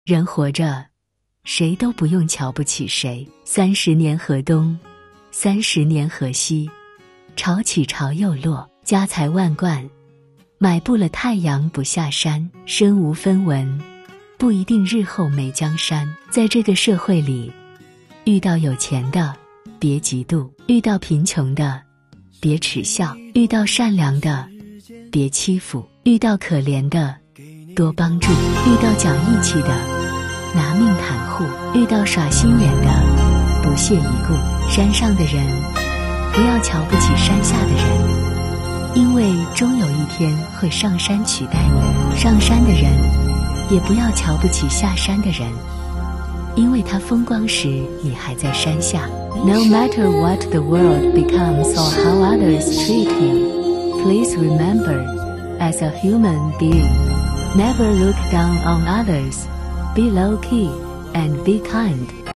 人活着，谁都不用瞧不起谁。30年河东，30年河西，潮起潮又落，家财万贯，买不了太阳不下山。身无分文，不一定日后没江山。在这个社会里，遇到有钱的别嫉妒，遇到贫穷的别耻笑，遇到善良的别欺负，遇到可怜的多帮助，遇到讲义气的拿命袒护，遇到耍心眼的不屑一顾。山上的人不要瞧不起山下的人，因为终有一天会上山取代你。上山的人也不要瞧不起下山的人，因为他风光时你还在山下。 No matter what the world becomes or how others treat you, please remember, as a human being, never look down on others. Be low-key and be kind.